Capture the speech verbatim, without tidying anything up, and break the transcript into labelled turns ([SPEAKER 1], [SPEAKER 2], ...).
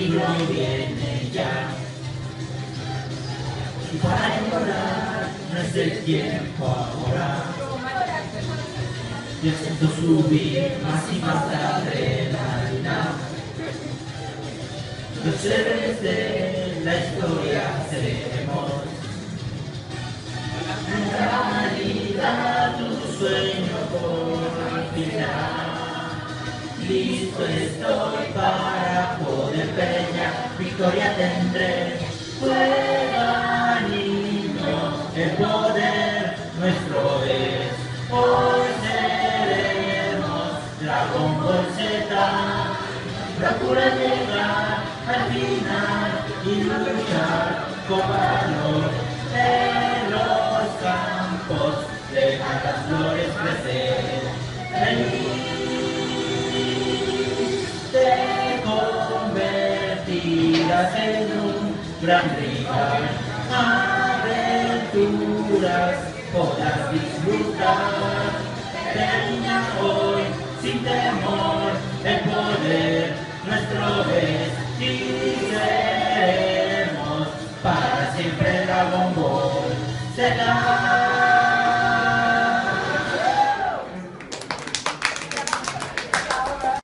[SPEAKER 1] camino viene ya. Y para llorar no es el tiempo ahora. Yo siento subir más y más la adrenalina. Los héroes de la historia seremos. En realidad tu sueño por final. Listo estoy para poder pelear, victoria tendré. Juega niño, el poder nuestro es. Hoy seremos Dragon Ball Z. Procura llegar al final y luchar con valor en los campos. Dejar las flores crecer. Feliz te convertirás en un gran rival. Aventuras podrás disfrutar. Termina hoy sin temor, el poder nuestro es y será.